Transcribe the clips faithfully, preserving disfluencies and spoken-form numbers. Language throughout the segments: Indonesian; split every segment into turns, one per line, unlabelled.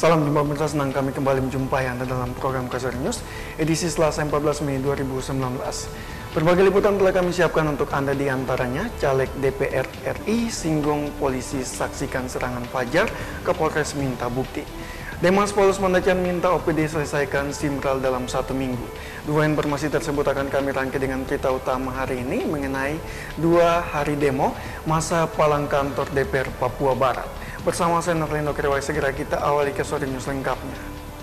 Salam jumpa pemirsa, senang kami kembali menjumpai Anda dalam program Kasar News, edisi Selasa empat belas Mei dua ribu sembilan belas. Berbagai liputan telah kami siapkan untuk Anda, di antaranya caleg D P R R I singgung polisi saksikan serangan Fajar, Kapolres minta bukti. Demas Polres Mondacan minta O P D selesaikan Simral dalam satu minggu. Dua informasi tersebut akan kami rangkai dengan berita utama hari ini mengenai dua hari demo masa palang kantor D P R Papua Barat. Bersama saya Nurlindo Kerewai, segera kita awali Kasar News lengkapnya.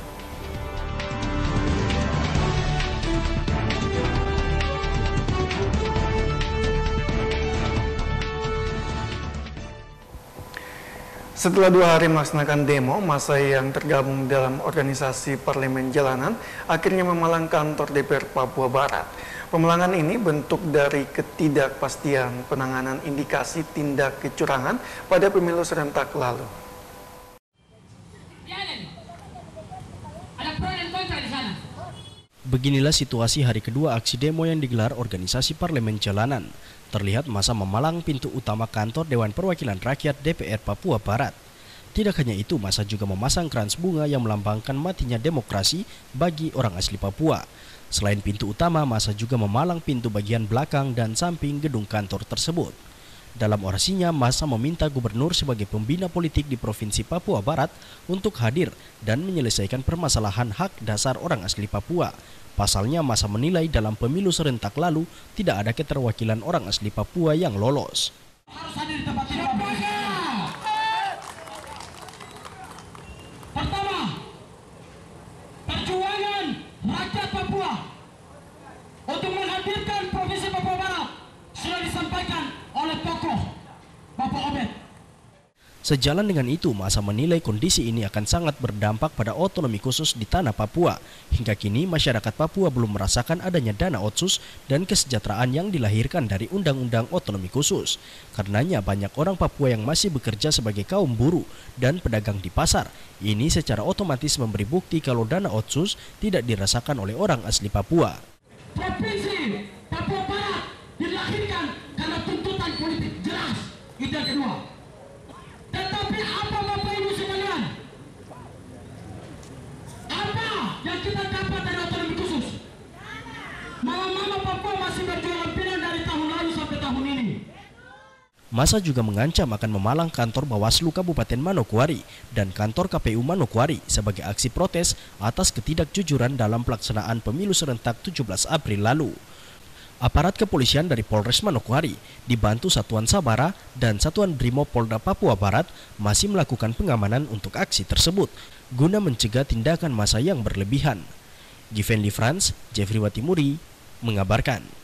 Setelah dua hari melaksanakan demo, massa yang tergabung dalam organisasi Parlemen Jalanan akhirnya memalang kantor D P R Papua Barat. Pemalangan ini bentuk dari ketidakpastian penanganan indikasi tindak kecurangan pada pemilu serentak lalu.
Beginilah situasi hari kedua aksi demo yang digelar organisasi Parlemen Jalanan. Terlihat massa memalang pintu utama kantor Dewan Perwakilan Rakyat D P R Papua Barat. Tidak hanya itu, massa juga memasang krans bunga yang melambangkan matinya demokrasi bagi orang asli Papua. Selain pintu utama, massa juga memalang pintu bagian belakang dan samping gedung kantor tersebut. Dalam orasinya, massa meminta gubernur sebagai pembina politik di Provinsi Papua Barat untuk hadir dan menyelesaikan permasalahan hak dasar orang asli Papua. Pasalnya, massa menilai dalam pemilu serentak lalu tidak ada keterwakilan orang asli Papua yang lolos.
Harus hadir di tempat ini. Pertama, perjuangan rakyat Papua untuk menghadirkan Provinsi Papua Barat sudah disampaikan oleh tokoh Bapak Obed.
Sejalan dengan itu, massa menilai kondisi ini akan sangat berdampak pada otonomi khusus di tanah Papua. Hingga kini, masyarakat Papua belum merasakan adanya dana otsus dan kesejahteraan yang dilahirkan dari Undang-Undang Otonomi Khusus. Karenanya, banyak orang Papua yang masih bekerja sebagai kaum buruh dan pedagang di pasar. Ini secara otomatis memberi bukti kalau dana otsus tidak dirasakan oleh orang asli Papua.
Provinsi Papua Barat dilahirkan karena tuntutan politik jelas. Itu yang kedua. Tetapi apa Bapak Ibu sekalian? Apa yang kita dapat dari otonomi khusus? Mama-mama Papua masih berjualan pinang dari tahun lalu sampai tahun ini.
Massa juga mengancam akan memalang kantor Bawaslu Kabupaten Manokwari dan kantor K P U Manokwari sebagai aksi protes atas ketidakjujuran dalam pelaksanaan pemilu serentak tujuh belas April lalu. Aparat kepolisian dari Polres Manokwari dibantu Satuan Sabara dan Satuan Brimob Polda Papua Barat masih melakukan pengamanan untuk aksi tersebut guna mencegah tindakan massa yang berlebihan. Given Li France, Jeffrey Watimuri mengabarkan.